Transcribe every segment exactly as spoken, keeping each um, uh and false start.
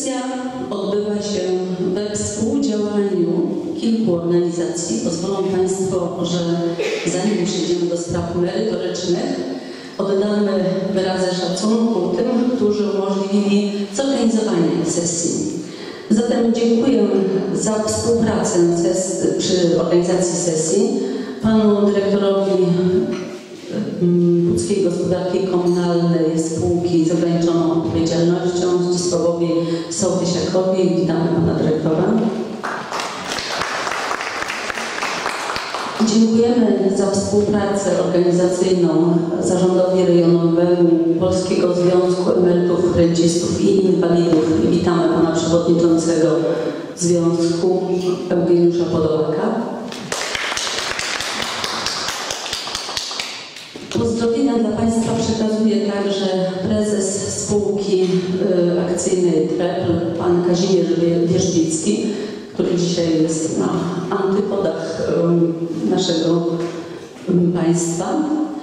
Sesja odbywa się we współdziałaniu kilku organizacji. Pozwolą Państwo, że zanim przejdziemy do spraw merytorycznych, oddamy wyrazy szacunku tym, którzy umożliwili zorganizowanie sesji. Zatem dziękuję za współpracę przy organizacji sesji panu dyrektorowi Łódzkiej Gospodarki Komunalnej Spółki z ograniczoną odpowiedzialnością Zdzisławowi Sołtysiakowi. Witamy pana dyrektora. Dziękujemy za współpracę organizacyjną zarządowi rejonowemu Polskiego Związku Emerytów, Rencistów i Inwalidów. Witamy pana przewodniczącego związku Eugeniusza Podolaka. Pozdrowienia dla Państwa przekazuje także prezes spółki y, akcyjnej Trepl, pan Kazimierz Wierzbicki, który dzisiaj jest na antypodach y, naszego y, państwa.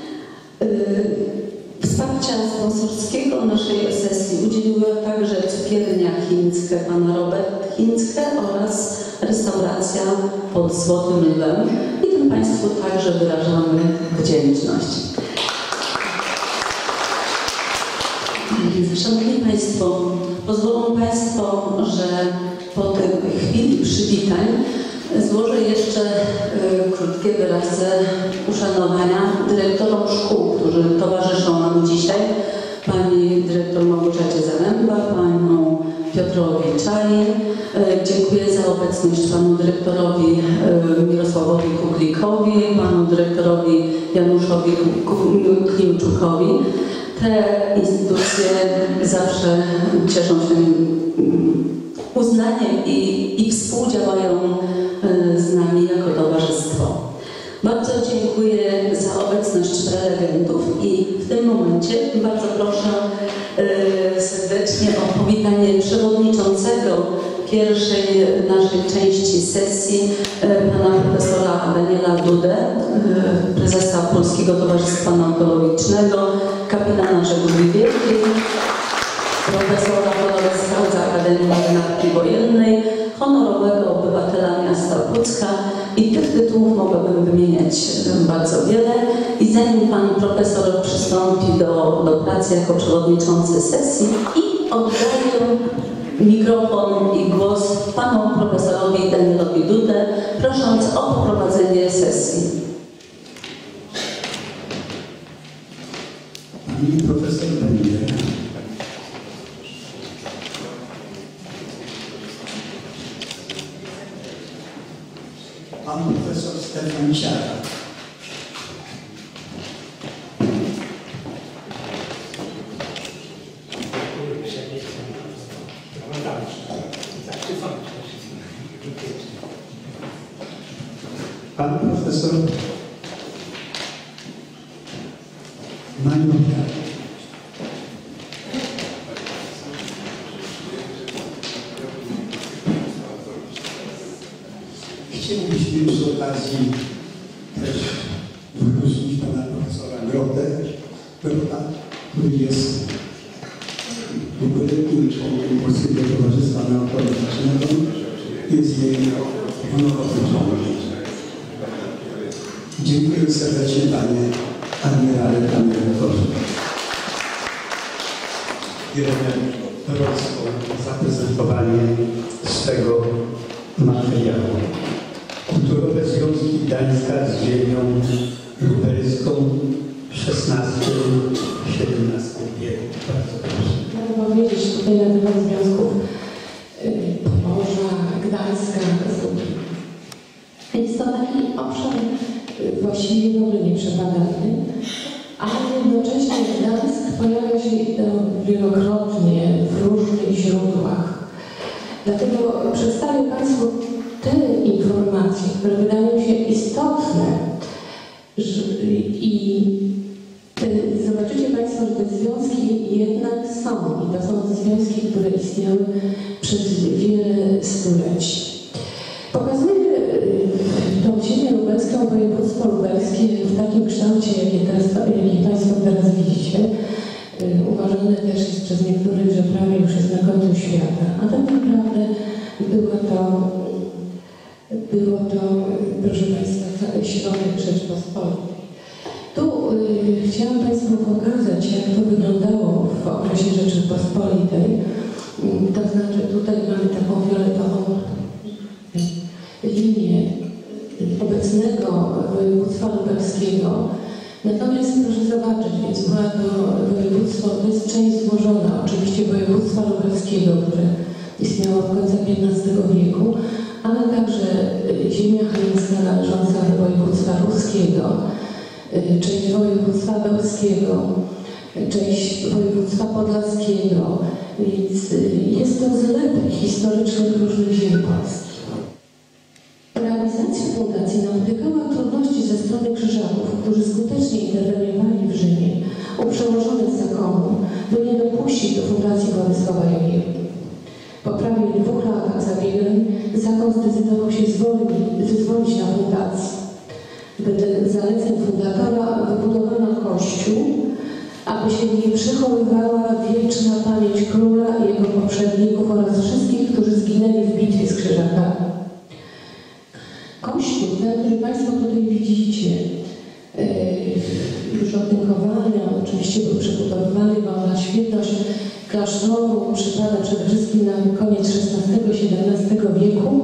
Y, Wsparcia sponsorskiego naszej sesji udzieliła także cukiernia chińska pana Robert Chińskie oraz restauracja pod Złotym Lwem i tym Państwu także wyrażamy wdzięczność. Szanowni Państwo, pozwolą Państwo, że po tej chwili przywitań złożę jeszcze y, krótkie wyrazy uszanowania dyrektorom szkół, którzy towarzyszą nam dzisiaj. Pani dyrektor Małgorzacie Zaręba, panu Piotrowi Czali. Y, dziękuję za obecność panu dyrektorowi y, Mirosławowi Kuklikowi, panu dyrektorowi Januszowi Klimczukowi. Te instytucje zawsze cieszą się uznaniem i, i współdziałają z nami jako towarzystwo. Bardzo dziękuję za obecność prelegentów i w tym momencie bardzo proszę y, serdecznie o powitanie przewodniczącego pierwszej naszej części sesji y, pana profesora Daniela Dudę, y, prezesa Polskiego Towarzystwa Naukologicznego, kapitana żeglugi wielkiej, profesora honoris z Akademii Marynarki Wojennej, honorowego obywatela miasta Pucka i tych tytułów mogłabym wymieniać bardzo wiele. I zanim pan profesor przystąpi do, do pracy jako przewodniczący sesji i oddaję mikrofon i głos panu profesorowi Danielowi Dudę, prosząc o poprowadzenie sesji. Pani profesor Daniel. Pan profesor Stefan Siara. Pan profesor Maniowia. Chcielibyśmy przy okazji też wyróżnić pana profesora Grotę, Grota, który jest długoletnim członkiem Polskiego Towarzystwa Naukologicznego, jest jej honorowym członkiem. Dziękuję serdecznie panie admirale, panie rektorze. Dziękuję Dorosło za prezentowanie swego materiału. Kulturowe związki Gdańska z ziemią lubelską szesnasty siedemnasty wieku. Bardzo proszę. Mogę powiedzieć tutaj na temat związków Pomorza, Gdańska, Złupi. Jest to taki obszar właściwie w ogóle nieprzebadany, ale jednocześnie Gdańsk pojawia się wielokrotnie w różnych źródłach. Dlatego przedstawię Państwu te informacje, które wydają się istotne i zobaczycie Państwo, że te związki jednak są i to są związki, które istniały przez wiele stuleci. Pokazuję tą ziemię lubelską, województwo lubelskie w takim kształcie, jaki, teraz, jaki Państwo teraz widzicie. Uważane też jest przez niektórych, że prawie już jest na końcu świata, a tak naprawdę było to, było to, proszę Państwa, cały środek Rzeczpospolitej. Tu y, chciałam Państwu pokazać, jak to wyglądało w okresie Rzeczypospolitej. Y, to znaczy tutaj mamy taką fioletową linię obecnego województwa lubelskiego. Natomiast proszę zobaczyć, więc była to województwo, to jest część złożona oczywiście województwa lubelskiego, które istniało od końca piętnastego wieku, ale także ziemia chemiczna należąca do województwa ruskiego, część województwa bełskiego, część województwa podlaskiego, więc jest to zlepek historycznych różnych ziem polskich. Realizacja fundacji napotykała trudności ze strony Krzyżaków, którzy skutecznie interweniowali w Rzymie u przełożonych zakonu, by nie dopuścić do fundacji Władysława Jagiełły. Po prawie dwóch latach zabiegań zakon zdecydował się zwolnić, zezwolić na fundację. Wedle zaleceń fundatora wybudowano kościół, aby się w niej przechowywała wieczna pamięć króla i jego poprzedników oraz wszystkich, którzy zginęli w bitwie z Krzyżakami. Kościół, ten, który Państwo tutaj widzicie, już otynkowany, oczywiście był przebudowywany, bo na świetność klasztoru przypada przede wszystkim na koniec szesnastego siedemnastego wieku.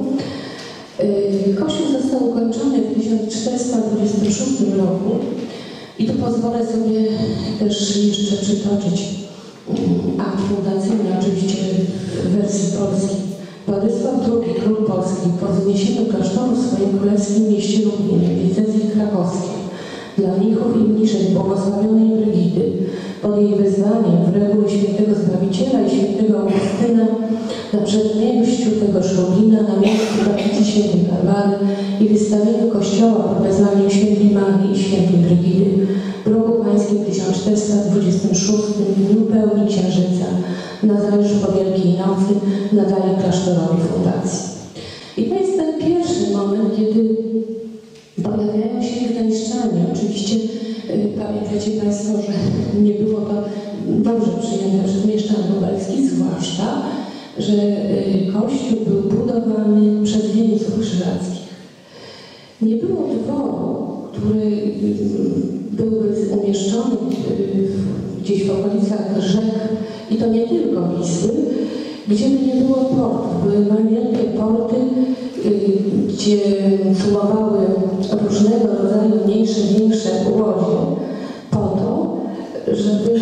Kościół został ukończony w tysiąc czterysta dwudziestym szóstym roku i tu pozwolę sobie też jeszcze przytoczyć akt fundacyjny, oczywiście w wersji polskiej. Władysław drugi, król polski, po wzniesieniu klasztoru w swoim królewskim mieście Lublinie, w diecezji krakowskiej, dla mnichów i mniszek błogosławionej Brygidy, pod jej wezwaniem w regule świętego Zbawiciela i świętego Augustyna na przedmieściu tego Lublina na miejscu kaplicy świętej Barbary i wystawieniu kościoła pod wezwaniem świętej Marii i świętej Brygidy w roku pańskim tysiąc czterysta dwudziestym szóstym w dniu pełni księżyca na zaliczu po Wielkiej Nocy nadaje klasztorowi fundacji. I to jest ten pierwszy moment, kiedy pojawiają się gdańszczanie. Oczywiście y, pamiętacie Państwo, że nie było to dobrze przyjęte przez mieszczan lubelskich, zwłaszcza, że y, kościół był budowany przez wieńców krzyżackich. Nie było dworu, który y, byłby umieszczony y, gdzieś w okolicach rzek, i to nie tylko Wisły, gdzie by nie było portów. Były wielkie porty, gdzie cumowały różnego rodzaju mniejsze, większe łodzie po to, żeby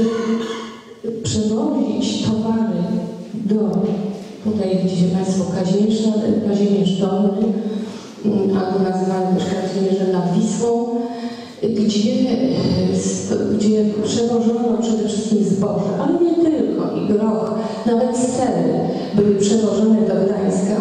przewozić towary do, tutaj widzicie Państwo, Kazimierz, Kazimierz Dolny, albo nazywany też Kazimierzem nad Wisłą, gdzie, gdzie przewożono przede wszystkim zboże, ale nie tylko, i groch, nawet sery były przewożone do Gdańska,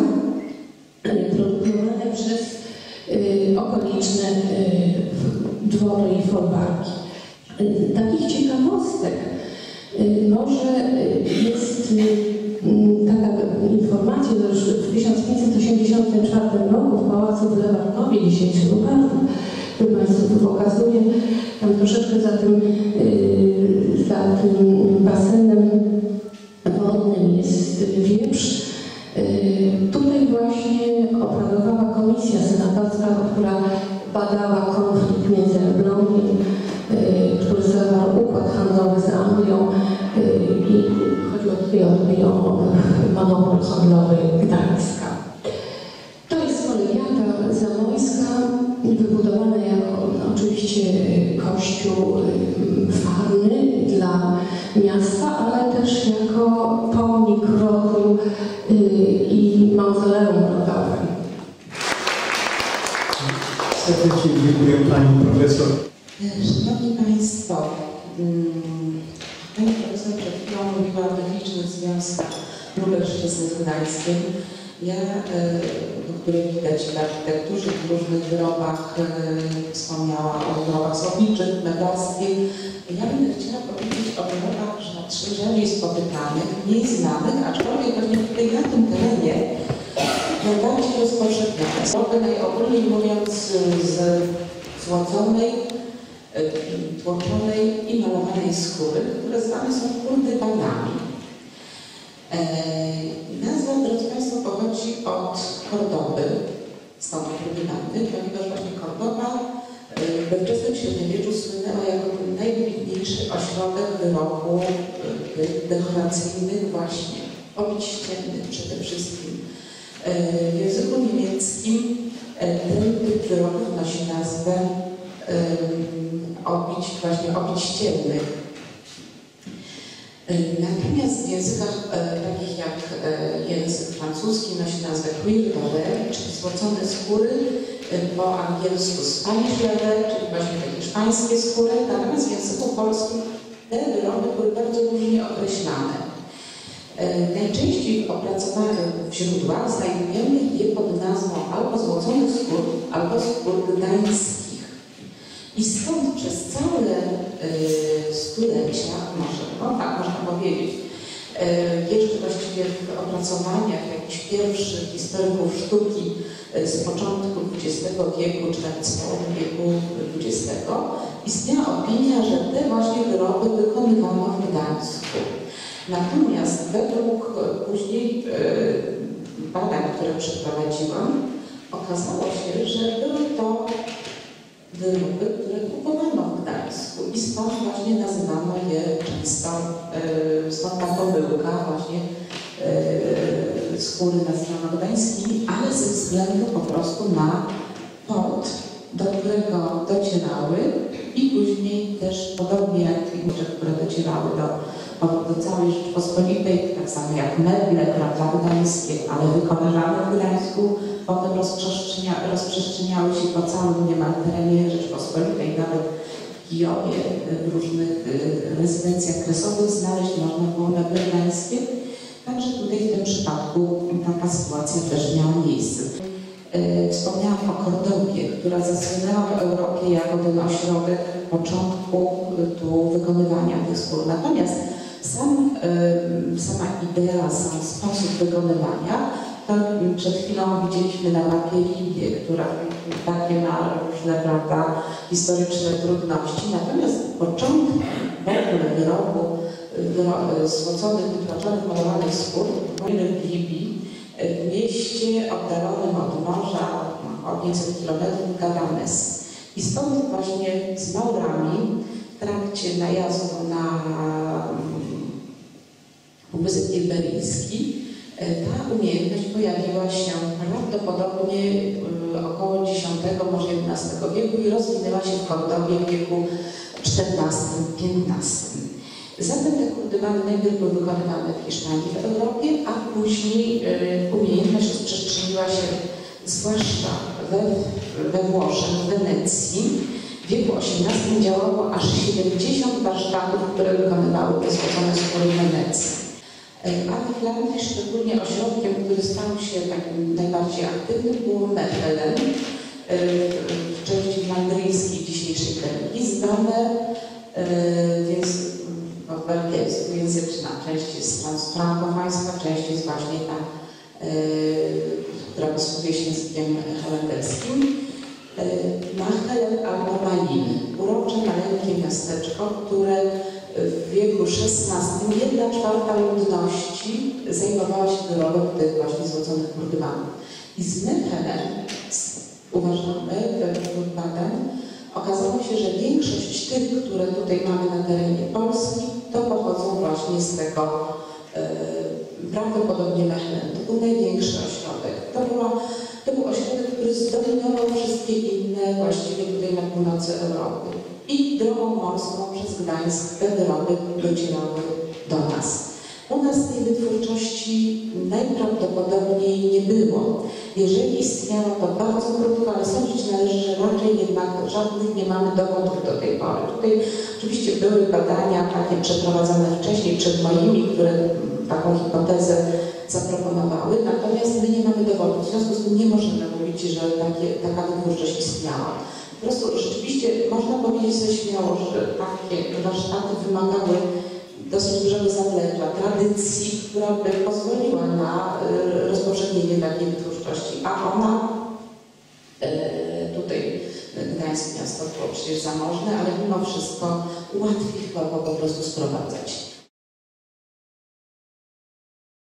produkowane przez y, okoliczne y, dwory i folwarki. Y, takich ciekawostek y, może y, jest y, taka informacja, że już w tysiąc pięćset osiemdziesiątym czwartym roku w pałacu w Lewartowie, dzisiejszy Lubartów, który Państwu tu pokazuje, tam troszeczkę za tym, yy, za tym basenem wodnym jest wieprz. Yy, tutaj właśnie obradowała komisja senatorska, która badała konflikt między Elblągiem, yy, który zawarł układ handlowy z Anglią yy, i chodziło tutaj o monopol handlowy Gdańska. To jest kolegiata zamojska, wybudowana jako no, oczywiście kościół farny dla miasta, ale też jako pomnik rodu y, i mauzoleum rodowe. Serdecznie dziękuję Pani Profesor. Szanowni Państwo, Pani Profesor przed chwilą mówiła o tych licznych związkach lubelszczyzny z Gdańskiem. Ja, do której widać w architekturze, w różnych wyrobach, wspomniała o wyrobach słowniczych, medalskich. Ja będę chciała powiedzieć o wyrobach rzadziej spotykanych, mniej znanych, aczkolwiek właśnie tutaj na tym terenie najbardziej rozpowszechnione. Wyroby najogólniej mówiąc z złodzonej, tłoczonej i malowanej skóry, które zwane są kurdywanami. od Kordoby, stąd Ferdynandy, ponieważ właśnie Kordoba we wczesnym średniowieczu słynęła jako ten najwybitniejszy ośrodek wyroku dekoracyjnych właśnie, obić ściennych przede wszystkim. W języku niemieckim ten typ wyroków nosi nazwę obić, właśnie obić ściennych. Natomiast w językach takich jak język francuski nosi nazwę cuir leather, czyli złocone skóry, po angielsku Spanish leather, czyli właśnie te hiszpańskie skóry, natomiast w języku polskim te wyroby były bardzo różnie określane. Najczęściej w opracowanych źródłach znajdujemy je pod nazwą albo złoconych skór, albo skór gdańskich. I stąd przez całe y, stulecia, może, no tak można powiedzieć, y, jeszcze właściwie w opracowaniach jakichś pierwszych historyków sztuki y, z początku dwudziestego wieku, czy nawet z połowy wieku dwudziestego, istniała opinia, że te właśnie wyroby wykonywano w Gdańsku. Natomiast według później y, badań, które przeprowadziłam, okazało się, że były to wyroby, które kupowano w Gdańsku i stąd właśnie nazywano je często, y, stąd ta pomyłka właśnie y, skóry nazywano gdańskimi, ale ze względu po prostu na port, do którego docierały i później też podobnie jak inne, które docierały do, do całej Rzeczpospolitej, tak samo jak meble, prawda, gdańskie, ale wykonywane w Gdańsku, potem rozprzestrzenia, rozprzestrzeniały się po całym niemal terenie Rzeczpospolitej, nawet w Kijowie, w różnych rezydencjach kresowych znaleźć można było meble gdańskie. Także tutaj w tym przypadku taka sytuacja też miała miejsce. Wspomniałam o Kordobie, która zasłynęła w Europie jako ten ośrodek początku tu wykonywania tych skór. Natomiast sam, sama idea, sam sposób wykonywania, to przed chwilą widzieliśmy na mapie Libię, która takie ma różne, prawda, historyczne trudności. Natomiast początek w ogóle wyrobu, wyrobu złoconych, wytłaczonych, malowanych skór w Libii, w mieście oddalonym od morza o pięćset kilometrów Gadames. I stąd właśnie z Maurami w trakcie najazdu na Półwysep Iberyjski ta umiejętność pojawiła się prawdopodobnie około dziesiątego, może jedenastego wieku i rozwinęła się w Kordobie w wieku czternastym piętnastym. Zatem te kurdywany najpierw były wykonywane w Hiszpanii, w Europie, a później y, umiejętność rozprzestrzeniła się zwłaszcza we, we Włoszech, w Wenecji. W wieku osiemnastym działało aż siedemdziesiąt warsztatów, które wykonywały te złocone skóry w Wenecji. A we Flandrii szczególnie ośrodkiem, który stał się takim najbardziej aktywnym, było Mechelen, w części flandryjskiej dzisiejszej Belgii, znane, więc w belgijskojęzyczna część jest frankofańska, część jest właśnie ta, która posługuje się językiem holenderskim. Mechelen albo Malin, urocze maleńkie miasteczko, które w wieku szesnastym jedna czwarta ludności zajmowała się wyrobem tych właśnie złoconych kurdywanów. I z Mechelen, uważamy według badań, okazało się, że większość tych, które tutaj mamy na terenie Polski, to pochodzą właśnie z tego e, prawdopodobnie Mechelen. To był największy ośrodek. To, była, to był ośrodek, który zdominował wszystkie inne właściwie tutaj na północy Europy. I drogą morską przez Gdańsk te wyroby docierały do nas. U nas tej wytwórczości najprawdopodobniej nie było. Jeżeli istniało, to bardzo krótko, ale sądzić należy, że raczej jednak żadnych nie mamy dowodów do tej pory. Tutaj oczywiście były badania takie przeprowadzone wcześniej przed moimi, które taką hipotezę zaproponowały, natomiast my nie mamy dowodów. W związku z tym nie możemy mówić, że takie, taka wytwórczość istniała. Po prostu rzeczywiście można powiedzieć sobie śmiało, że takie warsztaty wymagały dosyć dużego zaplecza, tradycji, która by pozwoliła na y, rozpowszechnienie takiej wytwórczości. A ona, y, tutaj Gdańsk miasto było przecież zamożne, ale mimo wszystko łatwiej chyba było po prostu sprowadzać.